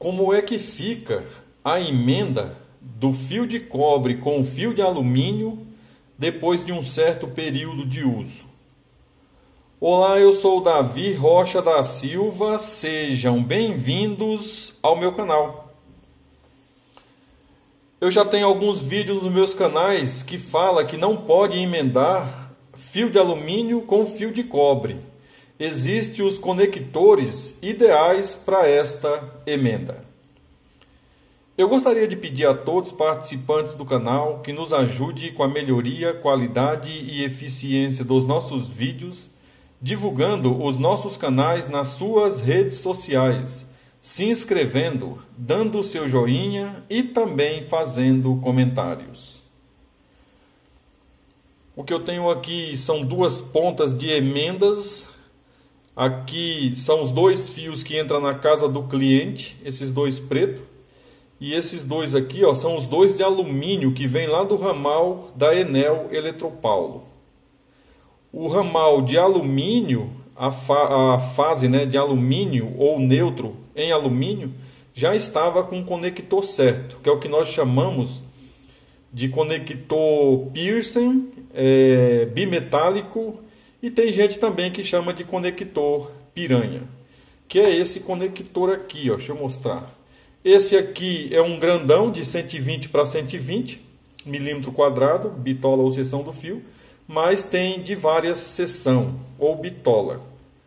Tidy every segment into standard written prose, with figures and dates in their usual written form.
como é que fica a emenda do fio de cobre com o fio de alumínio depois de um certo período de uso. Olá, eu sou o Davi Rocha da Silva, sejam bem-vindos ao meu canal. Eu já tenho alguns vídeos nos meus canais que fala que não pode emendar fio de alumínio com fio de cobre. Existem os conectores ideais para esta emenda. Eu gostaria de pedir a todos os participantes do canal que nos ajude com a melhoria, qualidade e eficiência dos nossos vídeos, divulgando os nossos canais nas suas redes sociais, se inscrevendo, dando o seu joinha e também fazendo comentários. O que eu tenho aqui são duas pontas de emendas. Aqui são os dois fios que entram na casa do cliente, esses dois pretos. E esses dois aqui, ó, são os dois de alumínio que vem lá do ramal da Enel Eletropaulo. O ramal de alumínio, a fase, né, de alumínio ou neutro em alumínio, já estava com o conector certo, que é o que nós chamamos de conector Pearson, bimetálico, e tem gente também que chama de conector piranha, que é esse conector aqui, ó, deixa eu mostrar. Esse aqui é um grandão de 120 para 120 milímetro quadrado, bitola ou seção do fio, mas tem de várias seção ou bitola.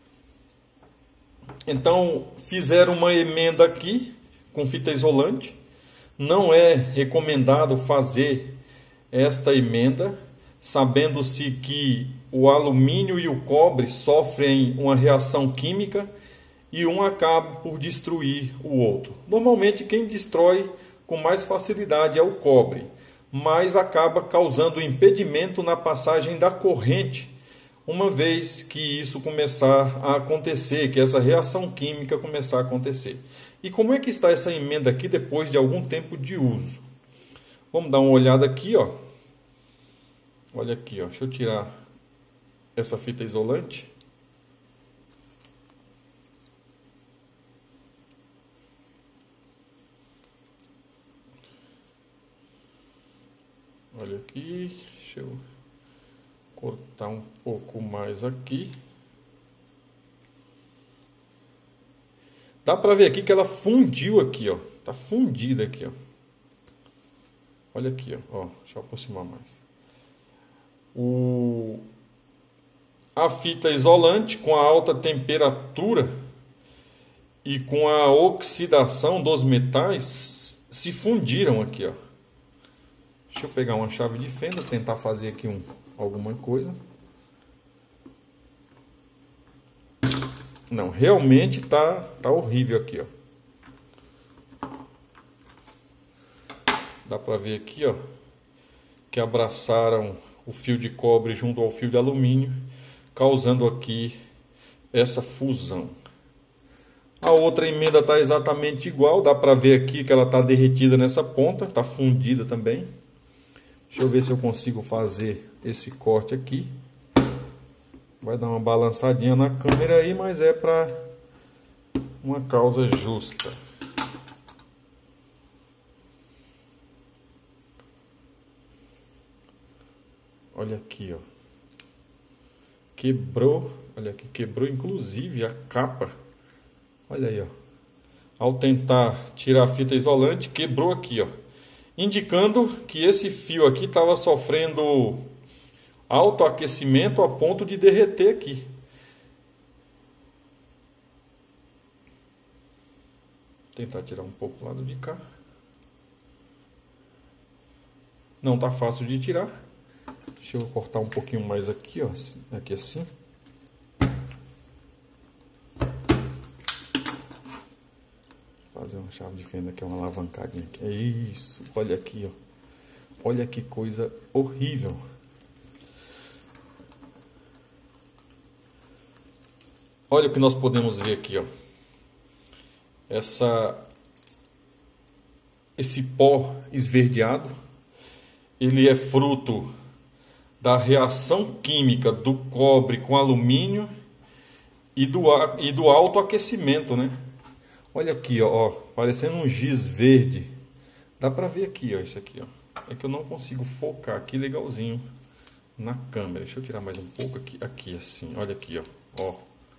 Então fizeram uma emenda aqui com fita isolante. Não é recomendado fazer esta emenda, sabendo-se que o alumínio e o cobre sofrem uma reação química e um acaba por destruir o outro. Normalmente quem destrói com mais facilidade é o cobre, mas acaba causando impedimento na passagem da corrente, uma vez que isso começar a acontecer, que essa reação química começar a acontecer. E como é que está essa emenda aqui depois de algum tempo de uso? Vamos dar uma olhada aqui, ó. Olha aqui, ó. Deixa eu tirar essa fita isolante. Olha aqui, deixa eu cortar um pouco mais aqui. Dá para ver aqui que ela fundiu aqui, ó. Tá fundida aqui, ó. Olha aqui, ó. Deixa eu aproximar mais. A fita isolante com a alta temperatura e com a oxidação dos metais se fundiram aqui, ó. Deixa eu pegar uma chave de fenda, tentar fazer aqui alguma coisa. Não, realmente tá horrível aqui, ó. Dá para ver aqui, ó, que abraçaram o fio de cobre junto ao fio de alumínio, causando aqui essa fusão. A outra emenda tá exatamente igual, dá para ver aqui que ela tá derretida nessa ponta, tá fundida também. Deixa eu ver se eu consigo fazer esse corte aqui. Vai dar uma balançadinha na câmera aí, mas é para uma causa justa. Olha aqui, ó. Quebrou, olha aqui, quebrou inclusive a capa. Olha aí, ó. Ao tentar tirar a fita isolante, quebrou aqui, ó. Indicando que esse fio aqui estava sofrendo alto aquecimento a ponto de derreter aqui. Vou tentar tirar um pouco do lado de cá. Não está fácil de tirar. Deixa eu cortar um pouquinho mais aqui, ó, aqui assim. Fazer uma chave de fenda aqui, uma alavancadinha aqui. É isso, olha aqui, ó. Olha que coisa horrível. Olha o que nós podemos ver aqui, ó. Esse pó esverdeado, ele é fruto da reação química do cobre com alumínio e do alto aquecimento, né? Olha aqui, ó, parecendo um giz verde. Dá pra ver aqui, ó, isso aqui, ó. É que eu não consigo focar aqui legalzinho na câmera. Deixa eu tirar mais um pouco aqui, aqui assim. Olha aqui, ó. Ó.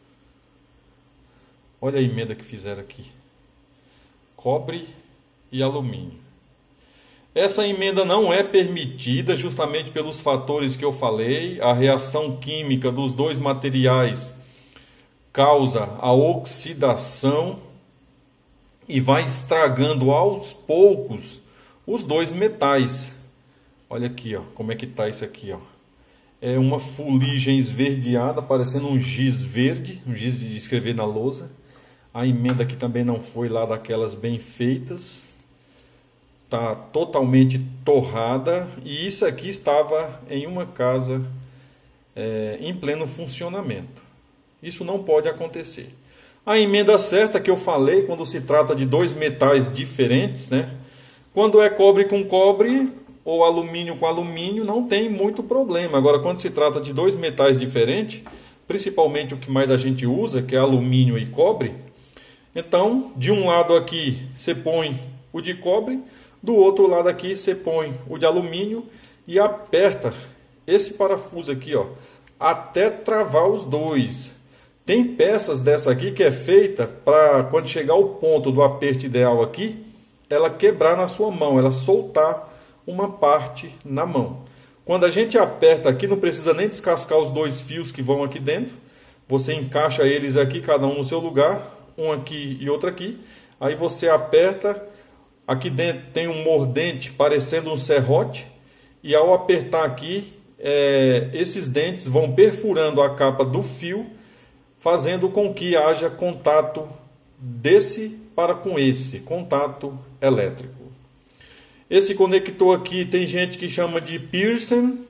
Olha a emenda que fizeram aqui. Cobre e alumínio. Essa emenda não é permitida justamente pelos fatores que eu falei. A reação química dos dois materiais causa a oxidação e vai estragando aos poucos os dois metais. Olha aqui, ó, como é que tá isso aqui, ó. É uma fuligem esverdeada, parecendo um giz verde, um giz de escrever na lousa. A emenda aqui também não foi lá daquelas bem feitas. Tá totalmente torrada. E isso aqui estava em uma casa em pleno funcionamento. Isso não pode acontecer. A emenda certa que eu falei, quando se trata de dois metais diferentes, né? Quando é cobre com cobre ou alumínio com alumínio, não tem muito problema. Agora, quando se trata de dois metais diferentes, principalmente o que mais a gente usa, que é alumínio e cobre, então, de um lado aqui você põe o de cobre, do outro lado aqui você põe o de alumínio e aperta esse parafuso aqui, ó, até travar os dois. Tem peças dessa aqui que é feita para quando chegar ao ponto do aperto ideal aqui, ela quebrar na sua mão, ela soltar uma parte na mão. Quando a gente aperta aqui, não precisa nem descascar os dois fios que vão aqui dentro. Você encaixa eles aqui, cada um no seu lugar, um aqui e outro aqui. Aí você aperta, aqui dentro tem um mordente parecendo um serrote. E ao apertar aqui, esses dentes vão perfurando a capa do fio, fazendo com que haja contato desse para com esse, contato elétrico. Esse conector aqui tem gente que chama de piercing.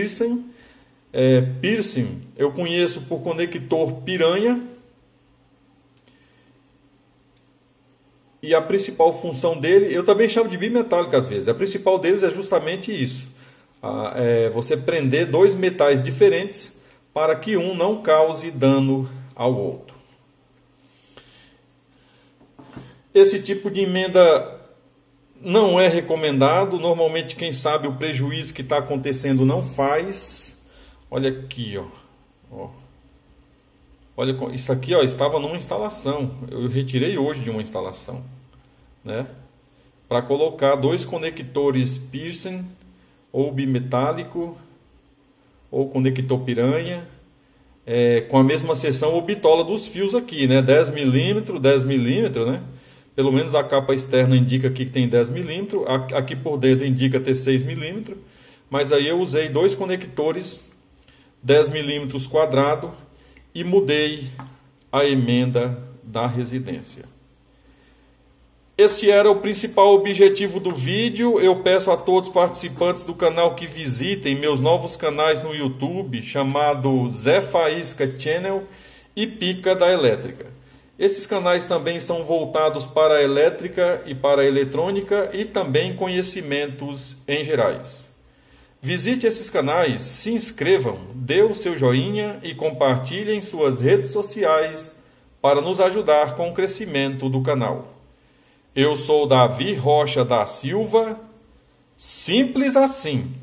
Piercing eu conheço por conector piranha. E a principal função dele, eu também chamo de bimetálico às vezes. A principal deles é justamente isso. Você prender dois metais diferentes para que um não cause dano ao outro. Esse tipo de emenda não é recomendado. Normalmente quem sabe o prejuízo que está acontecendo não faz. Olha aqui, ó. Olha, isso aqui, ó, estava numa instalação. Eu retirei hoje de uma instalação, né? Para colocar dois conectores piercing ou bimetálico ou conector piranha, com a mesma seção ou bitola dos fios aqui, né? 10 milímetros, 10 milímetros, né? Pelo menos a capa externa indica aqui que tem 10 milímetros, aqui por dentro indica ter 6 milímetros, mas aí eu usei dois conectores 10 milímetros quadrado e mudei a emenda da residência. Este era o principal objetivo do vídeo. Eu peço a todos os participantes do canal que visitem meus novos canais no YouTube, chamado Zé Faísca Channel e Pica da Elétrica. Esses canais também são voltados para a elétrica e para a eletrônica e também conhecimentos em gerais. Visite esses canais, se inscrevam, dê o seu joinha e compartilhe em suas redes sociais para nos ajudar com o crescimento do canal. Eu sou Davi Rocha da Silva, simples assim.